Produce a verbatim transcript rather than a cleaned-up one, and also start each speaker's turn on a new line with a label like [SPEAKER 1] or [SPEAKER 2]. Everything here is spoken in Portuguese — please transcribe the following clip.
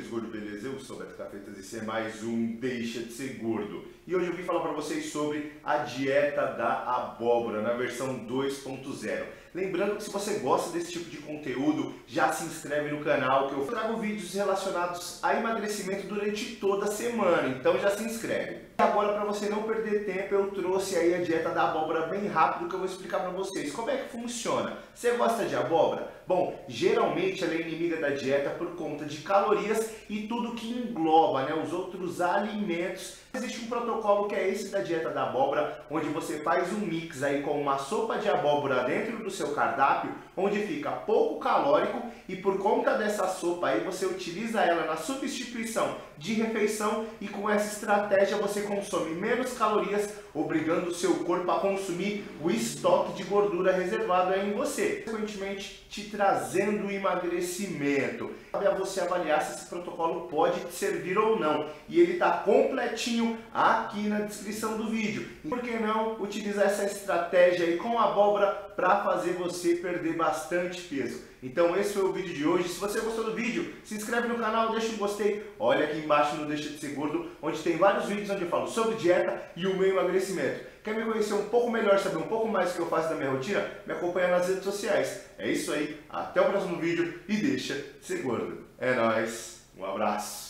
[SPEAKER 1] meus gordos, beleza? Eu sou o Beto Cafetas e esse é mais um Deixa de Ser Gordo. E hoje eu vim falar para vocês sobre a dieta da abóbora na versão dois ponto zero. Lembrando que se você gosta desse tipo de conteúdo, já se inscreve no canal que eu trago vídeos relacionados a emagrecimento durante toda a semana, então já se inscreve. E agora, para você não perder tempo, eu trouxe aí a dieta da abóbora bem rápido que eu vou explicar para vocês. Como é que funciona? Você gosta de abóbora? Bom, geralmente ela é inimiga da dieta por conta de calorias e tudo que engloba, né, os outros alimentos. Existe um protocolo que é esse da dieta da abóbora, onde você faz um mix aí com uma sopa de abóbora dentro do seu cardápio, onde fica pouco calórico e por conta dessa sopa aí você utiliza ela na substituição de refeição e com essa estratégia você consome menos calorias, obrigando o seu corpo a consumir o estoque de gordura reservado aí em você, consequentemente te trazendo emagrecimento. Cabe a você avaliar se esse protocolo pode te servir ou não, e ele está completinho aqui na descrição do vídeo. Por que não utilizar essa estratégia aí com a abóbora para fazer você perder bastante peso? Então esse foi o vídeo de hoje. Se você gostou do vídeo, se inscreve no canal, deixa um gostei, olha aqui embaixo no Deixa de Ser Gordo, onde tem vários vídeos onde eu falo sobre dieta e o meu emagrecimento. Quer me conhecer um pouco melhor, saber um pouco mais do que eu faço da minha rotina? Me acompanha nas redes sociais. É isso aí, até o próximo vídeo e deixa de ser gordo. É nóis, um abraço.